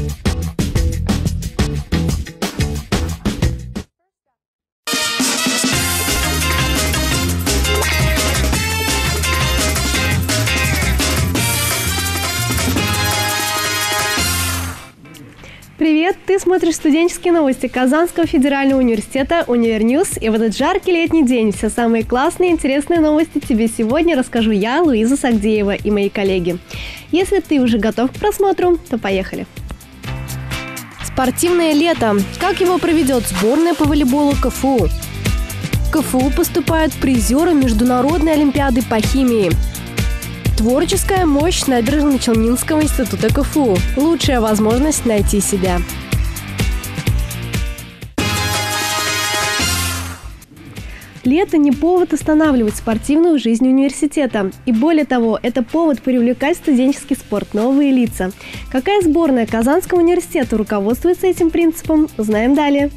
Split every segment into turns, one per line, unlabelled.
Привет! Ты смотришь студенческие новости Казанского федерального университета «Универньюз». И в этот жаркий летний день все самые классные и интересные новости тебе сегодня расскажу я, Луиза Сагдеева, и мои коллеги. Если ты уже готов к просмотру, то поехали! Спортивное лето. Как его проведет сборная по волейболу КФУ? В КФУ поступают призеры Международной олимпиады по химии. Творческая мощь Набережно-Челнинского института КФУ. Лучшая возможность найти себя. Лето не повод останавливать спортивную жизнь университета. И более того, это повод привлекать в студенческий спорт новые лица. Какая сборная Казанского университета руководствуется этим принципом, узнаем далее.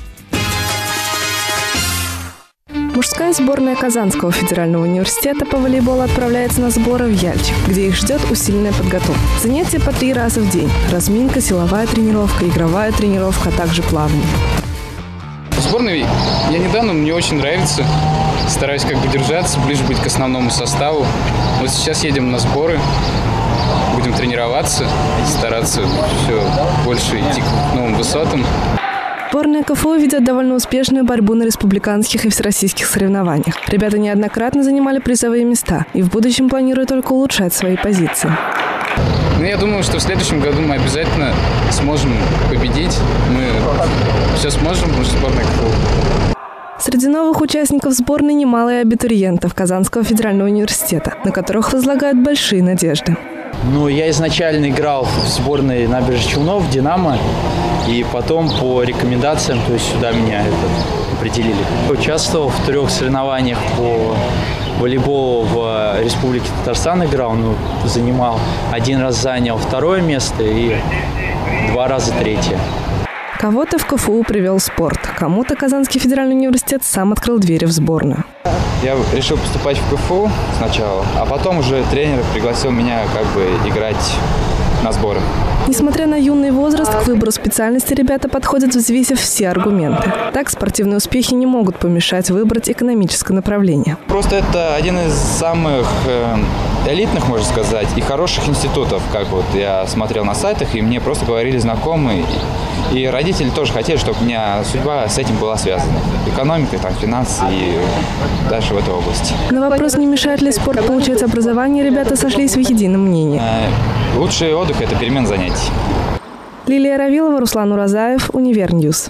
Мужская сборная Казанского федерального университета по волейболу отправляется на сборы в Яльчик, где их ждет усиленная подготовка. Занятия по 3 раза в день. Разминка, силовая тренировка, игровая тренировка, а также плавание.
Сборной я недавно, мне очень нравится. Стараюсь держаться, ближе быть к основному составу. Вот сейчас едем на сборы, будем тренироваться, стараться все больше идти к новым высотам.
Сборная КФУ ведет довольно успешную борьбу на республиканских и всероссийских соревнованиях. Ребята неоднократно занимали призовые места и в будущем планируют только улучшать свои позиции.
Я думаю, что в следующем году мы обязательно сможем победить. Мы все сможем, потому что сборная КФУ.
Среди новых участников сборной немало и абитуриентов Казанского федерального университета, на которых возлагают большие надежды.
Я изначально играл в сборной Набережных Челнов, «Динамо», и потом по рекомендациям, то есть сюда меня определили. Участвовал в 3 соревнованиях по волейболу в Республике Татарстан играл, занимал. 1 раз занял 2 место и 2 раза 3.
Кого-то в КФУ привел спорт, кому-то Казанский федеральный университет сам открыл двери в сборную.
Я решил поступать в КФУ сначала, а потом уже тренер пригласил меня играть на сборах.
Несмотря на юный возраст, к выбору специальности ребята подходят, взвесив все аргументы. Так, спортивные успехи не могут помешать выбрать экономическое направление.
Просто это один из самых элитных, можно сказать, и хороших институтов. Я смотрел на сайтах, и мне просто говорили знакомые. И родители тоже хотели, чтобы у меня судьба с этим была связана. Экономика, финансы и дальше в этой области.
На вопрос, не мешает ли спорт получать образование, ребята сошлись в едином мнении.
Лучший отдых – это перемена занятий.
Лилия Равилова, Руслан Уразаев, Универньюз.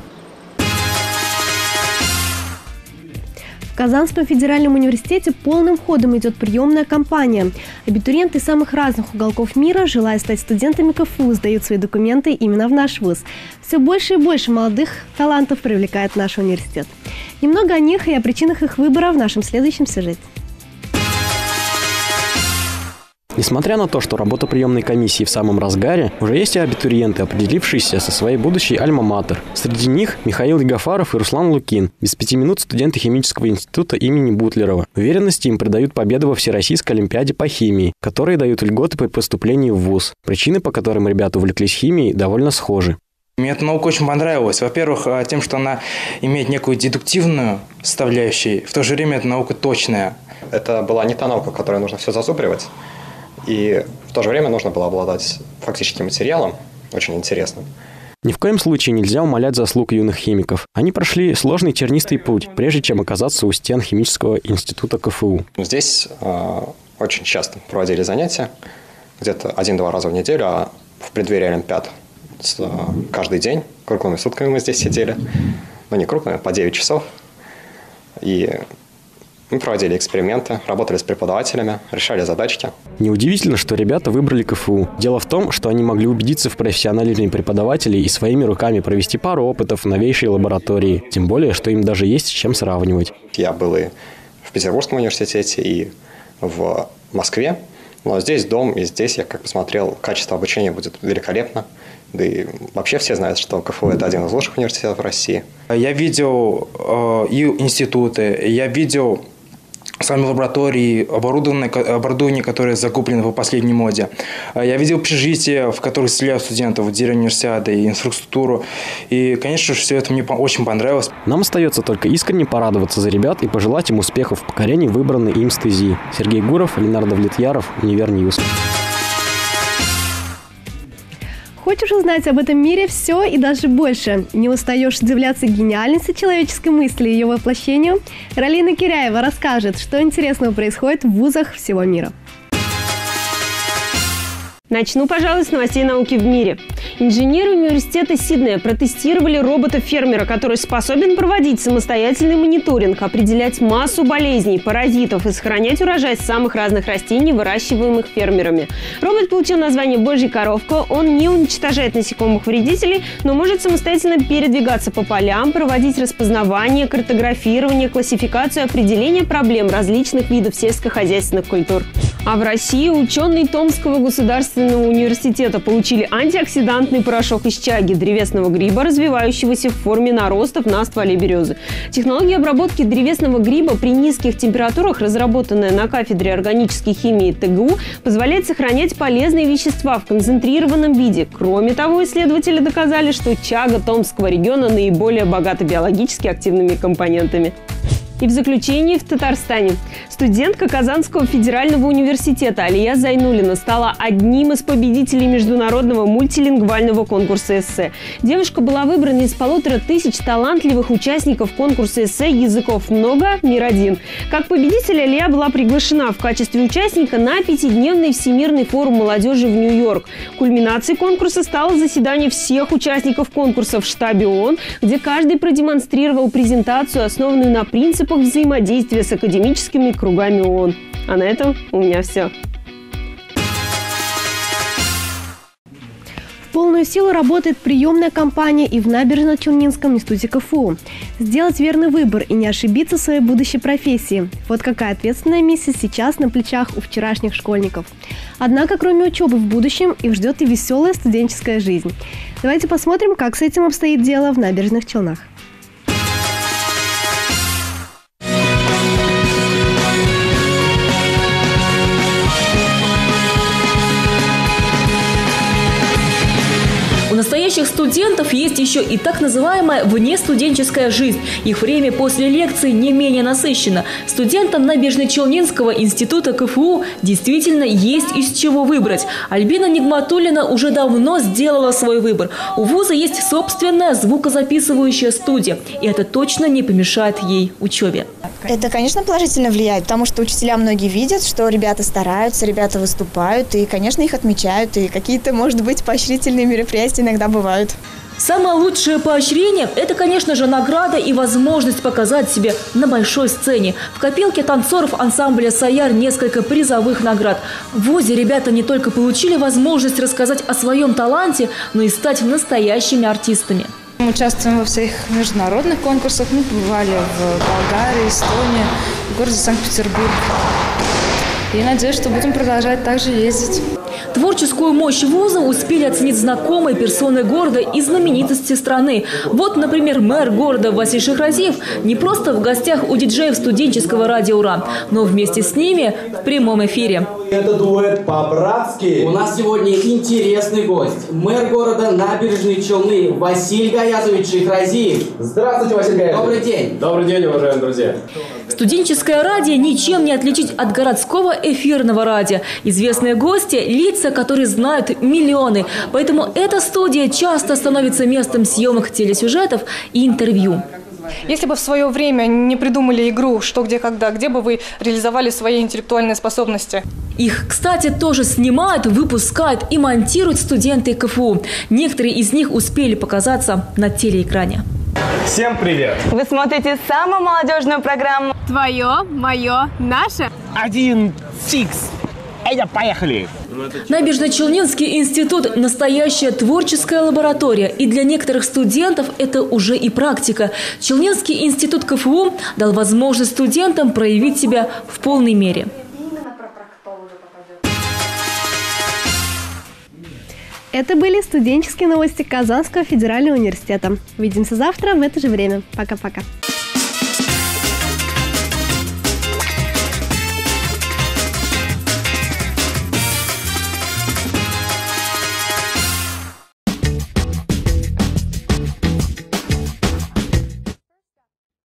В Казанском федеральном университете полным ходом идет приемная кампания. Абитуриенты из самых разных уголков мира, желая стать студентами КФУ, сдают свои документы именно в наш вуз. Все больше и больше молодых талантов привлекает наш университет. Немного о них и о причинах их выбора в нашем следующем сюжете.
Несмотря на то, что работа приемной комиссии в самом разгаре, уже есть и абитуриенты, определившиеся со своей будущей альма-матер. Среди них Михаил Ягафаров и Руслан Лукин, без 5 минут студенты химического института имени Бутлерова. Уверенности им придают победу во Всероссийской олимпиаде по химии, которые дают льготы при поступлении в вуз. Причины, по которым ребята увлеклись химией, довольно схожи.
Мне эта наука очень понравилась. Во-первых, тем, что она имеет некую дедуктивную составляющую, в то же время это наука точная.
Это была не та наука, в которой нужно все зазубривать. И в то же время нужно было обладать фактическим материалом, очень интересным.
Ни в коем случае нельзя умалять заслуг юных химиков. Они прошли сложный тернистый путь, прежде чем оказаться у стен химического института КФУ.
Здесь очень часто проводили занятия, где-то 1-2 раза в неделю, а в преддверии олимпиад каждый день, круглыми сутками мы здесь сидели. Не круглыми, по 9 часов. И мы проводили эксперименты, работали с преподавателями, решали задачки.
Неудивительно, что ребята выбрали КФУ. Дело в том, что они могли убедиться в профессионализме преподавателей и своими руками провести пару опытов в новейшей лаборатории. Тем более, что им даже есть с чем сравнивать.
Я был и в Петербургском университете, и в Москве. Но здесь дом, и здесь я посмотрел, качество обучения будет великолепно. Да и вообще все знают, что КФУ – это один из лучших университетов России.
Я видел и институты, я видел сами лаборатории, оборудование, которое закуплено по последней моде. Я видел общежития, в которых селяют студентов, в деревне универсиады, и инфраструктуру. И, конечно же, все это мне очень понравилось.
Нам остается только искренне порадоваться за ребят и пожелать им успехов в покорении выбранной им стези. Сергей Гуров, Ленардо Влетьяров, Универньюз.
Хочешь узнать об этом мире все и даже больше? Не устаешь удивляться гениальности человеческой мысли и ее воплощению? Ралина Киряева расскажет, что интересного происходит в вузах всего мира.
Начну, пожалуй, с новостей науки в мире. Инженеры университета Сиднея протестировали робота-фермера, который способен проводить самостоятельный мониторинг, определять массу болезней, паразитов и сохранять урожай самых разных растений, выращиваемых фермерами. Робот получил название «Божья коровка». Он не уничтожает насекомых-вредителей, но может самостоятельно передвигаться по полям, проводить распознавание, картографирование, классификацию и определение проблем различных видов сельскохозяйственных культур. А в России ученые Томского государственного университета получили антиоксидантный порошок из чаги, древесного гриба, развивающегося в форме наростов на стволе березы. Технология обработки древесного гриба при низких температурах, разработанная на кафедре органической химии ТГУ, позволяет сохранять полезные вещества в концентрированном виде. Кроме того, исследователи доказали, что чага Томского региона наиболее богата биологически активными компонентами. И в заключении в Татарстане. Студентка Казанского федерального университета Алия Зайнуллина стала одним из победителей международного мультилингвального конкурса эссе. Девушка была выбрана из 1500 талантливых участников конкурса эссе «Языков много, мир один». Как победитель Алия была приглашена в качестве участника на 5-дневный Всемирный форум молодежи в Нью-Йорк. Кульминацией конкурса стало заседание всех участников конкурса в штабе ООН, где каждый продемонстрировал презентацию, основанную на принципах взаимодействия с академическими кругами ООН. А на этом у меня все.
В полную силу работает приемная кампания и в Набережно-Челнинском институте КФУ. Сделать верный выбор и не ошибиться в своей будущей профессии. Вот какая ответственная миссия сейчас на плечах у вчерашних школьников. Однако, кроме учебы в будущем, их ждет и веселая студенческая жизнь. Давайте посмотрим, как с этим обстоит дело в Набережных Челнах.
У настоящих студентов есть еще и так называемая внестуденческая жизнь. Их время после лекций не менее насыщенно. Студентам Набережно-Челнинского института КФУ действительно есть из чего выбрать. Альбина Нигматуллина уже давно сделала свой выбор. У вуза есть собственная звукозаписывающая студия. И это точно не помешает ей учебе.
Это, конечно, положительно влияет, потому что учителя многие видят, что ребята стараются, ребята выступают, и, конечно, их отмечают, и какие-то, может быть, поощрительные мероприятия иногда бывают.
Самое лучшее поощрение – это, конечно же, награда и возможность показать себя на большой сцене. В копилке танцоров ансамбля «Саяр» несколько призовых наград. В вузе ребята не только получили возможность рассказать о своем таланте, но и стать настоящими артистами.
Мы участвуем во всех международных конкурсах. Мы побывали в Болгарии, Эстонии, в городе Санкт-Петербург. И надеюсь, что будем продолжать также ездить.
Творческую мощь вуза успели оценить знакомые персоны города и знаменитости страны. Вот, например, мэр города Василий Шахразиев не просто в гостях у диджеев студенческого радио «Ура», но вместе с ними в прямом эфире.
Это дуэт по-братски. У нас сегодня интересный гость. Мэр города Набережные Челны Василий Гаязович Шахразиев. Здравствуйте, Василий Гаязович. Добрый день. Добрый день, уважаемые друзья.
Студенческое радио ничем не отличить от городского эфирного радио. Известные гости – лица, которые знают миллионы. Поэтому эта студия часто становится местом съемок телесюжетов и интервью.
Если бы в свое время не придумали игру «Что, где, когда», где бы вы реализовали свои интеллектуальные способности?
Их, кстати, тоже снимают, выпускают и монтируют студенты КФУ. Некоторые из них успели показаться на телеэкране.
Всем привет!
Вы смотрите самую молодежную программу
«Твое, мое, наше».
1, 6. Поехали!
Набережно-Челнинский институт – настоящая творческая лаборатория. И для некоторых студентов это уже и практика. Челнинский институт КФУ дал возможность студентам проявить себя в полной мере.
Это были студенческие новости Казанского федерального университета. Увидимся завтра в это же время. Пока-пока.